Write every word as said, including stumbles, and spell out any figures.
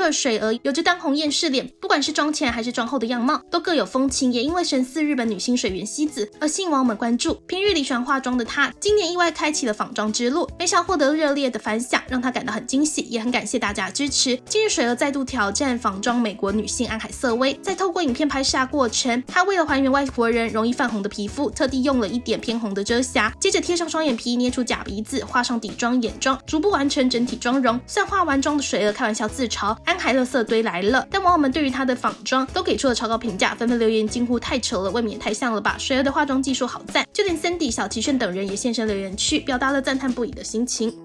的水娥有着当红厌世脸，不管是妆前还是妆后的样貌都各有风情，也因为神似日本女星水原希子而吸引网友们关注。平日里喜欢化妆的她，今年意外开启了仿妆之路，没想获得热烈的反响，让她感到很惊喜，也很感谢大家的支持。近日水娥再度挑战仿妆美国女性安海瑟薇，在透过影片拍摄过程，她为了还原外国人容易泛红的皮肤，特地用了一点偏红的遮瑕，接着贴上双眼皮，捏出假鼻子，画上底妆眼妆，逐步完成整体妆容。虽然化完妆的水娥开玩笑自嘲安海垃圾堆来了，但网友们对于她的仿妆都给出了超高评价，纷纷留言惊呼太丑了，未免也太像了吧，水娥的化妆技术好赞，就连 Cindy 小齐炫等人也现身留言区，表达了赞叹不已的心情。